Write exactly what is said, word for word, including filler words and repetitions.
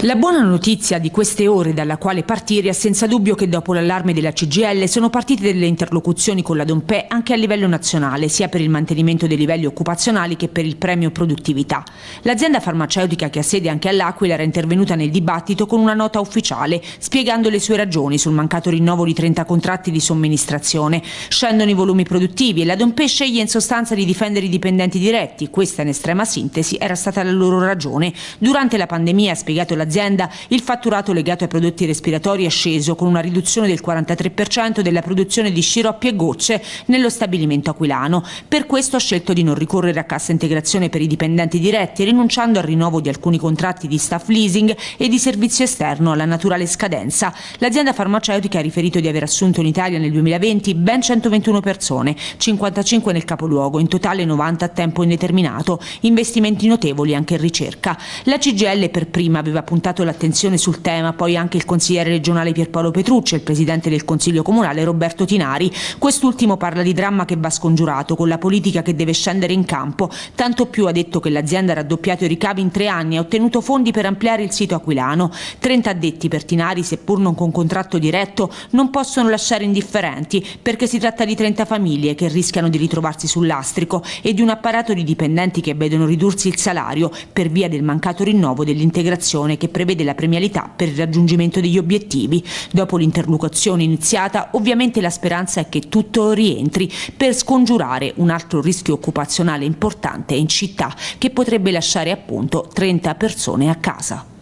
La buona notizia di queste ore dalla quale partire è senza dubbio che dopo l'allarme della C G I L sono partite delle interlocuzioni con la Dompè anche a livello nazionale, sia per il mantenimento dei livelli occupazionali che per il premio produttività. L'azienda farmaceutica, che ha sede anche all'Aquila, era intervenuta nel dibattito con una nota ufficiale spiegando le sue ragioni sul mancato rinnovo di trenta contratti di somministrazione. Scendono i volumi produttivi e la Dompè sceglie in sostanza di difendere i dipendenti diretti. Questa, in estrema sintesi, era stata la loro ragione. Durante la pandemia, ha spiegato l'azienda, il fatturato legato ai prodotti respiratori è sceso con una riduzione del quarantatré per cento della produzione di sciroppi e gocce nello stabilimento aquilano. Per questo ha scelto di non ricorrere a cassa integrazione per i dipendenti diretti, rinunciando al rinnovo di alcuni contratti di staff leasing e di servizio esterno alla naturale scadenza. L'azienda farmaceutica ha riferito di aver assunto in Italia nel duemilaventi ben centoventuno persone, cinquantacinque nel capoluogo, in totale novanta a tempo indeterminato, investimenti notevoli anche in ricerca. La C G I L per prima aveva puntato l'attenzione sul tema, poi anche il consigliere regionale Pierpaolo Petrucci e il presidente del Consiglio Comunale Roberto Tinari. Quest'ultimo parla di dramma che va scongiurato, con la politica che deve scendere in campo, tanto più ha detto che l'azienda ha raddoppiato i ricavi in tre anni e ha ottenuto fondi per ampliare il sito aquilano. trenta addetti per Tinari, seppur non con contratto diretto, non possono lasciare indifferenti, perché si tratta di trenta famiglie che rischiano di ritrovarsi sul lastrico e di un apparato di dipendenti che vedono ridursi il salario per via del mancato rinnovo dell'integrazione che prevede la premialità per il raggiungimento degli obiettivi. Dopo l'interlocuzione iniziata, ovviamente la speranza è che tutto rientri per scongiurare un altro rischio occupazionale importante in città che potrebbe lasciare appunto trenta persone a casa.